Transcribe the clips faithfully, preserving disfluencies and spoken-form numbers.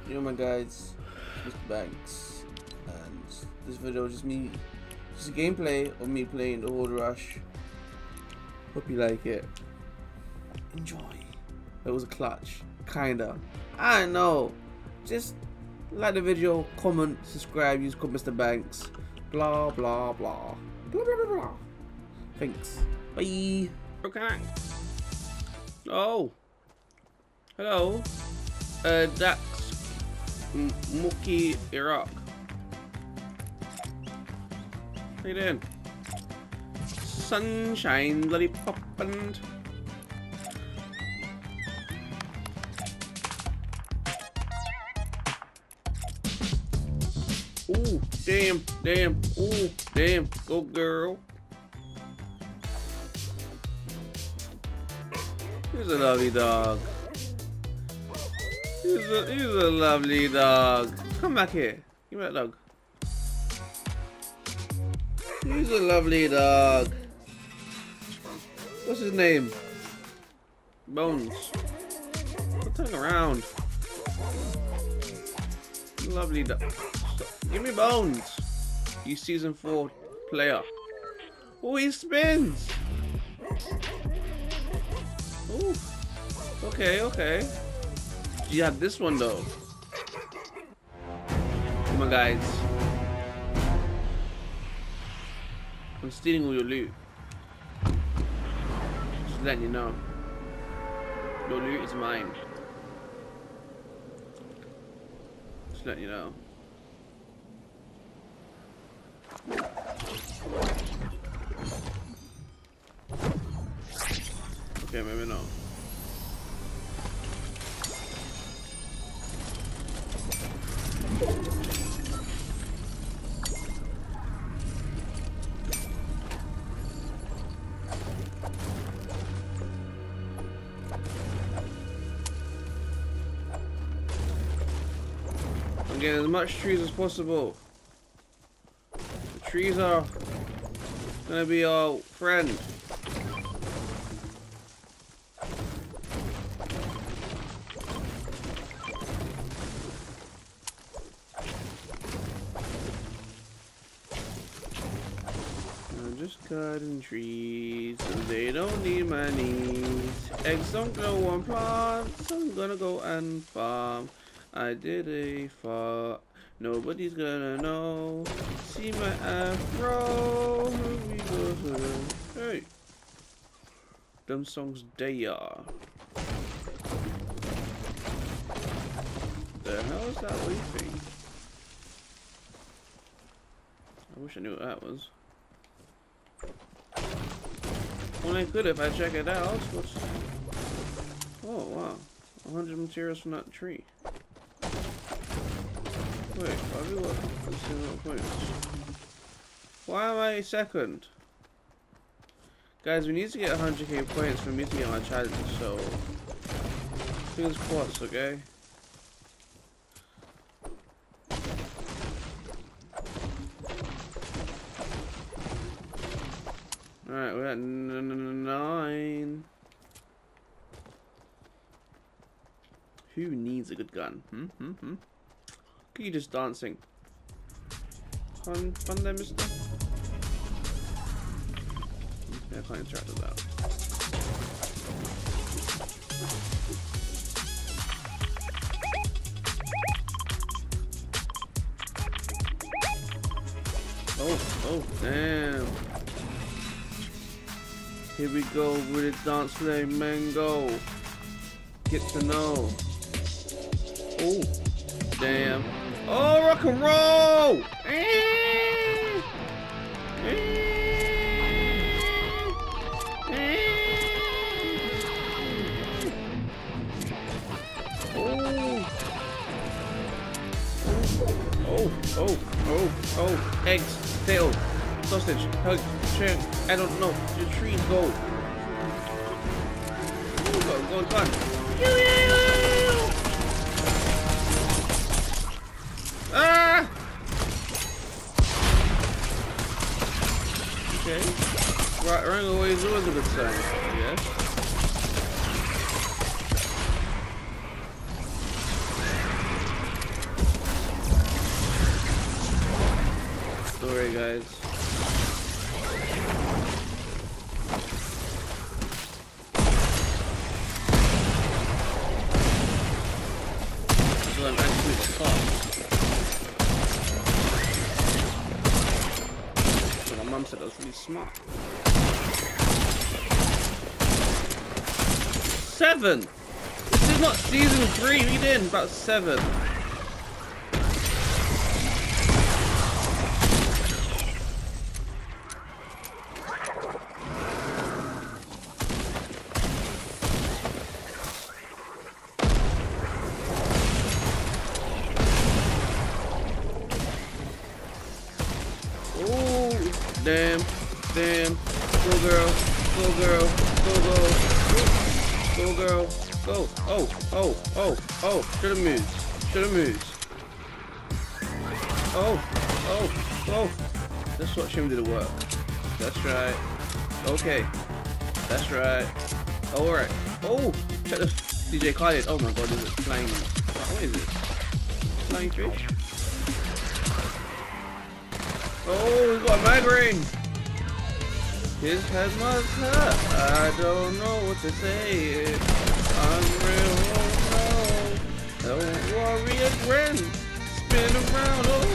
Yo my guys, Mister Banks, and this video is just me, just a gameplay of me playing the Horde Rush. Hope you like it. Enjoy. It was a clutch, kinda. I don't know. Just like the video, comment, subscribe, use code Mister Banks. Blah blah blah. Blah blah blah blah. Thanks. Bye. Okay. Oh. Hello. Uh, Dax. Mookie Iraq. How you doing? Sunshine bloody poppin'. Ooh, damn, damn, ooh, damn, go girl. He's a lovely dog. He's a, he's a lovely dog. Come back here. Give me that dog. He's a lovely dog. What's his name? Bones. Turn around. Lovely dog. Give me Bones. You season four player. Oh, he spins. Ooh. Okay, okay. You have this one though. Come on, guys. I'm stealing all your loot. Just letting you know. Your loot is mine. Just letting you know. Okay, maybe not. I'm getting as much trees as possible. The trees are gonna be our friend. I'm just cutting trees and they don't need my needs. Eggs don't grow on plants, so I'm gonna go and farm. I did a fart, nobody's gonna know. See my afro, we go to. Hey, them songs they are. The hell is that leafing? I wish I knew what that was. Well, I could if I check it out. What's... Oh wow, one hundred materials from that tree. Wait, why do what? Let's see what points. Why am I second? Guys, we need to get one hundred K points for me to get my challenge, so fingers crossed, okay? Alright, we're at nine. Who needs a good gun? Hmm, hmm, hmm. Look at you just dancing. Fun, fun there, mister? Yeah, I can't interact with that. Oh, oh, damn. Here we go with a dance play, mango. Get to know. Oh, damn. Oh, rock and roll! Oh, oh, oh, oh, eggs, tail, sausage, hug, chicken, I don't know, the trees go. Go, go, go. Ah! Okay. Right, running away is always a good sign, yes. guys. I'm actually top. So my mom said I was really smart. Seven! This is not season three, we did about seven. Damn, damn, go girl, go girl, go go, go girl, go, oh, oh, oh, oh, should've moved, should've moved, oh, oh, oh, let's watch him do the work, that's right, okay, that's right, alright, oh, check the D J Khaled, oh my god, is it flying, what is it, flying fish? Oh, he's got a migraine. His head must hurt. I don't know what to say. Unreal, oh no. The warrior grin. Spin around, oh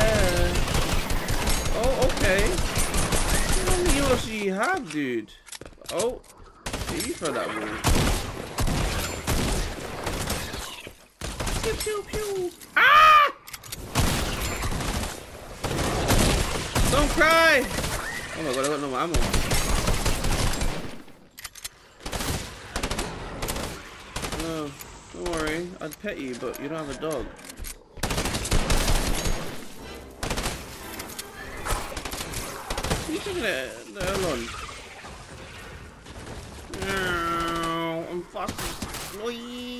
yeah. Oh, okay. How many heroes do you have, dude? Oh, you throw that one. Pew, pew, pew. Ah! Don't cry! Oh my god, I got no ammo. No, don't worry. I'd pet you, but you don't have a dog. What are you taking the hell on? No, I'm fussy. Oi.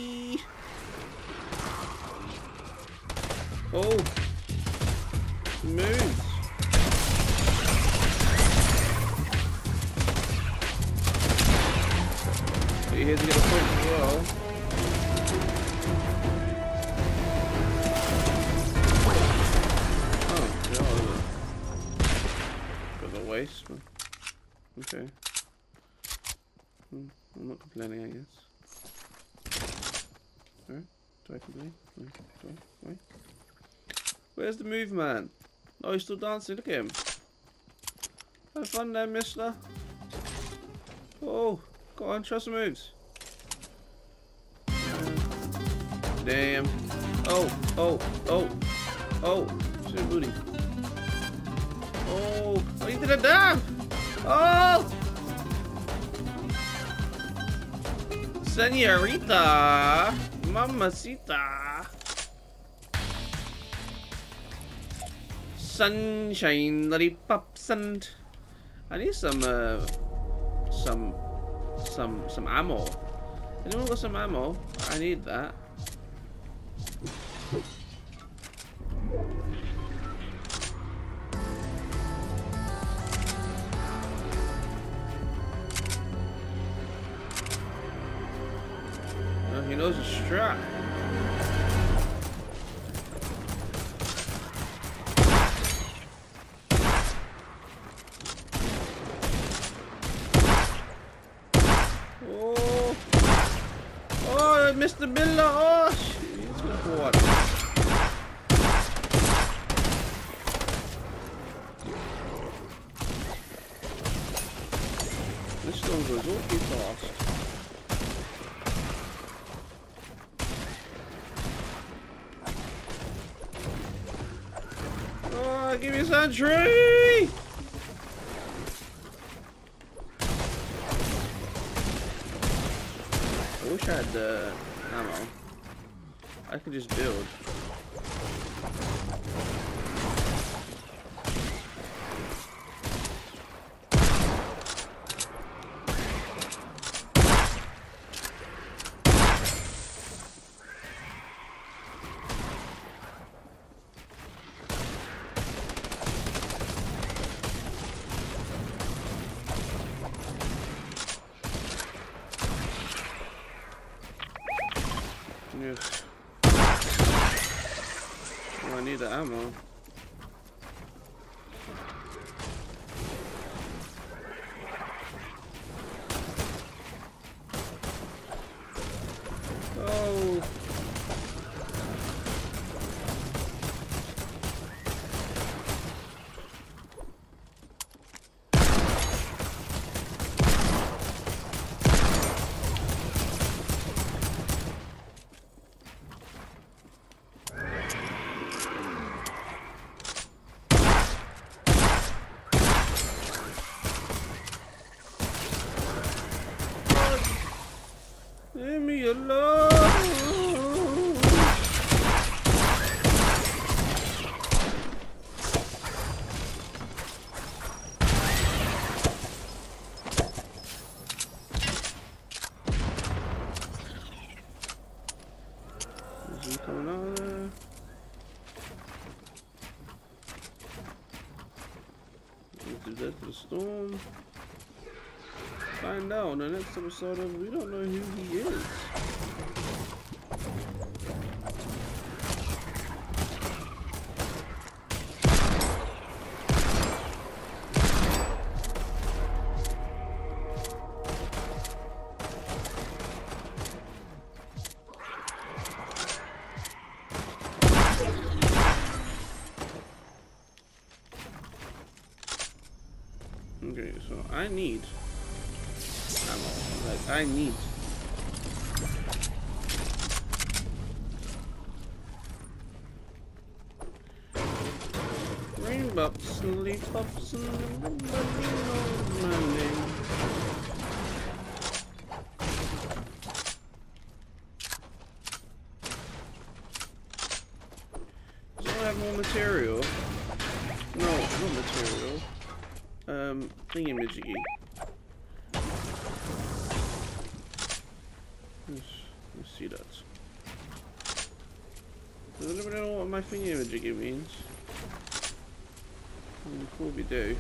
Oh. Move. He has to get a point as well. Oh, yeah. Got the waste. Okay. Hmm, I'm not complaining, I guess. Alright, do I complain? Wait, do I? Wait. Where's the move man? Oh, he's still dancing. Look at him. Have fun there, mister. Oh. Go on, show some moves. Damn. Oh, oh, oh, oh. Shit booty. Oh, oh, he did a dab. Oh! Senorita. Mamacita. Sunshine lollipops and I need some, uh, some. Some some ammo. Anyone got some ammo? I need that. Oh, he knows the strap. Mister Miller, oh shit, he's gonna go on. This stone goes awfully fast. Oh, give me some tree! I wish I had the uh, ammo. I could just build. Yes. Oh, I need the ammo. you alone. Is he coming out of there? Is that the storm? Find out in the next episode of We Don't Know Who He Is. Okay, so I need ammo. Like, I need. Rainbows and lollipops and everybody knows my name. Does anyone have more material? No, not material. Um, thingy-majiggy. Let's, let's see that. Does anybody know what my thingy-majiggy means? Mm, cool, we do.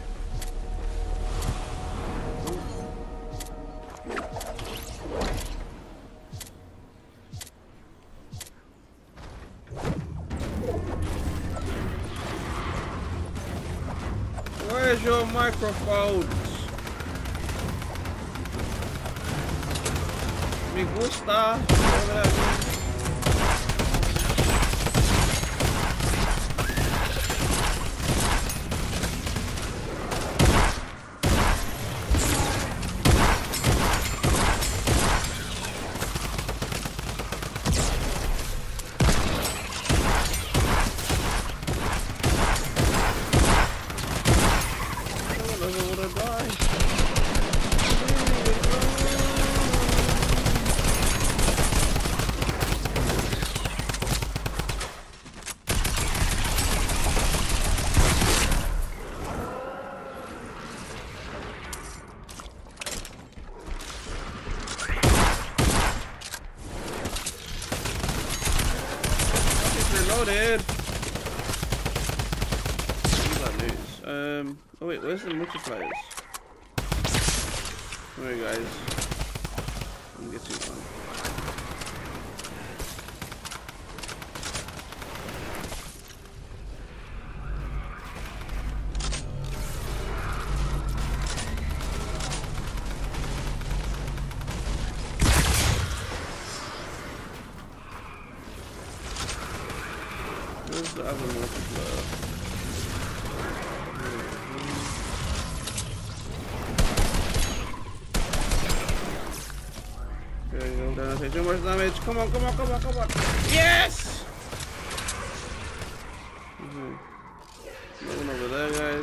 Where's your microphones? Me gusta. Whatever that means. Loaded. Um. Oh wait, where's the multipliers? Alright, guys. I'm getting one. Where's the other multiplier? Okay, go down. Take too much damage. Come on, come on, come on, come on. Yes! Mm-hmm. Moving over there, guys.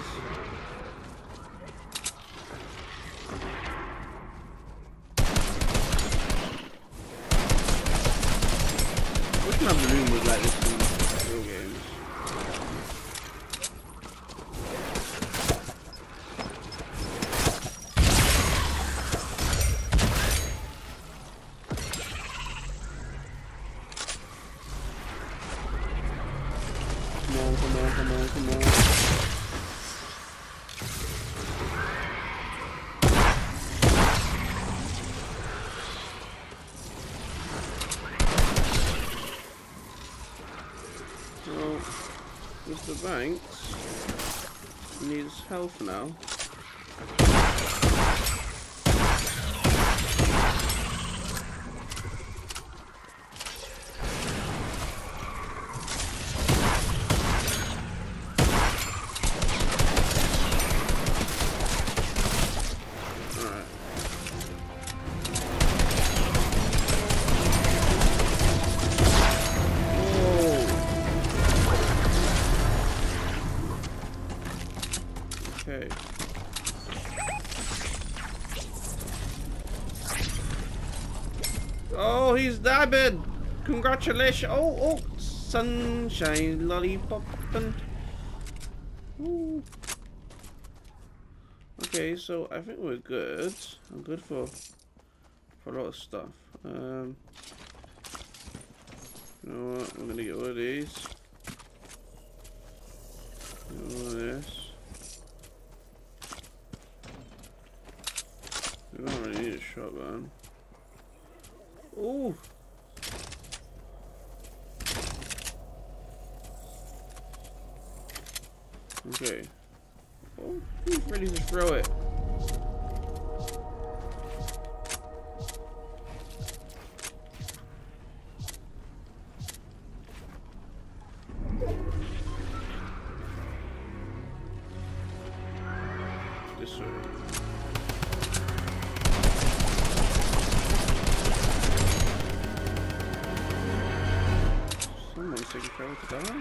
Which kind of balloon was like this in real games? Come on, come on, come on, come on. Well, Mister Banks needs health now. Okay. Oh, he's dabbing. Congratulations. Oh, oh, sunshine lollipop. Ooh. Okay, so I think we're good. I'm good for for a lot of stuff. Um, you know what? I'm gonna get one of these. Get one of this. We don't really need a shotgun. Ooh. Okay. Oh, he's ready to throw it. This way. Someone's taking forever to die.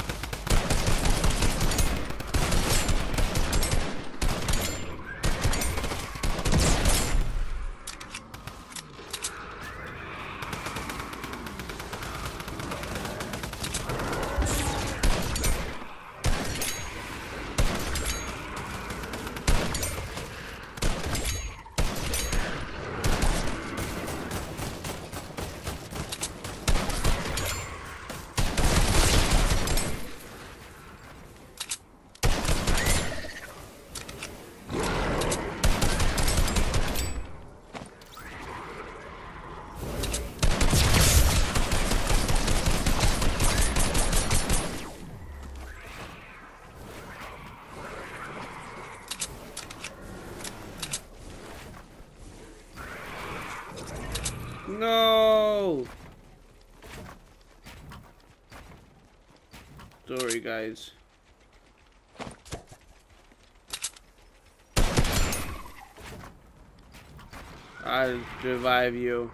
No! Sorry, guys. I'll revive you.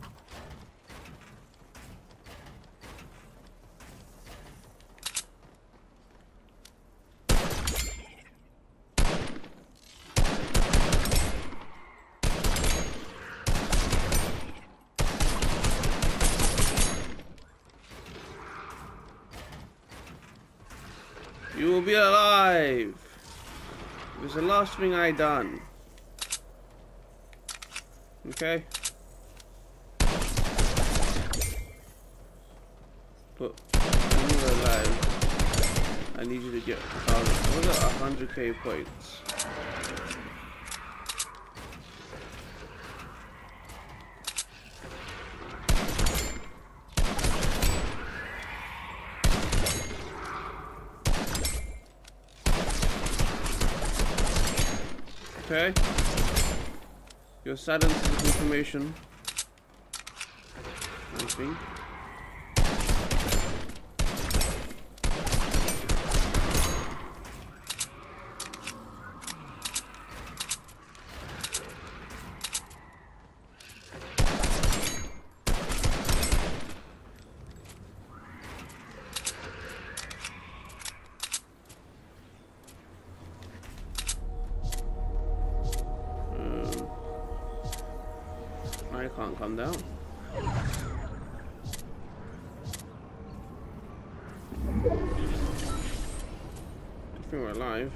You will be alive. It was the last thing I done. Okay. But when you're alive, I need you to get um, what was it, one hundred K points. Okay. Your silence is information. I think. I can't come down. I think we're alive.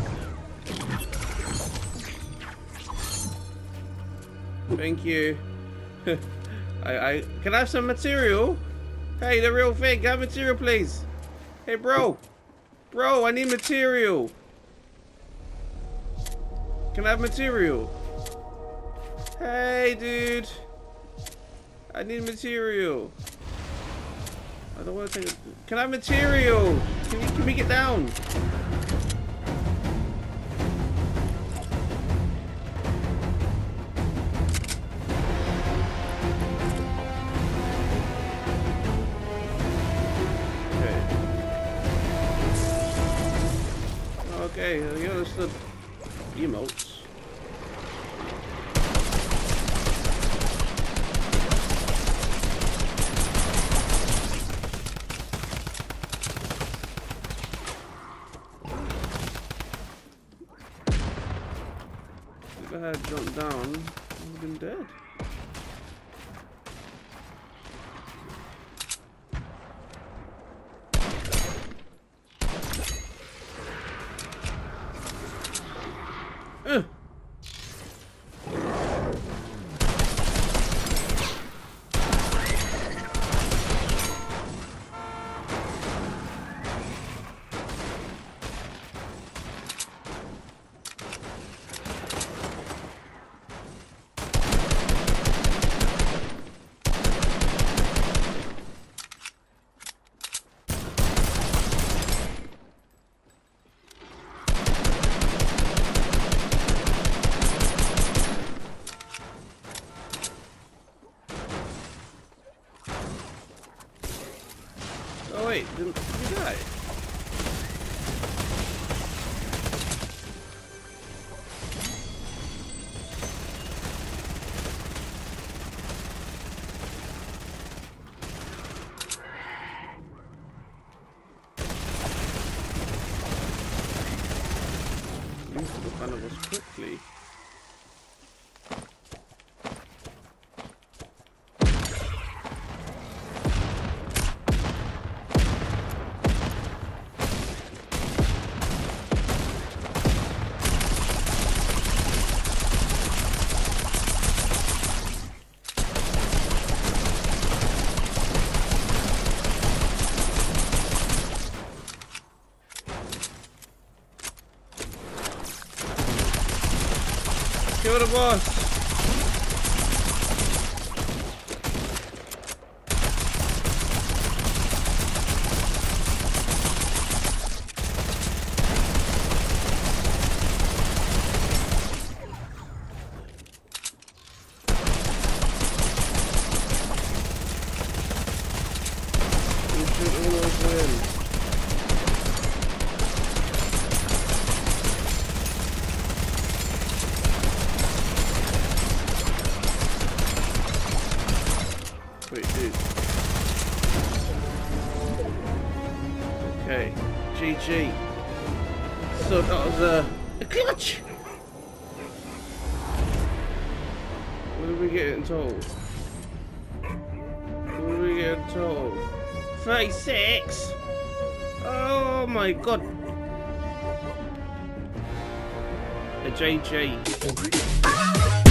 Thank you. I, I can I have some material? Hey, the real thing. Can I have material, please? Hey, bro. Bro, I need material. Can I have material? Hey, dude. I need material. I don't want to take it. Can I have material? Can you, can we get down? Okay. Okay, you understood emotes. If I had jumped down, I would have been dead. wait, didn't you die? Kind of was quickly. Kill the boss! You should always win. Wait, dude. Okay, G G. So that was a, a clutch. What are we getting told? What are we getting told? thirty-six? Oh my god. A J J.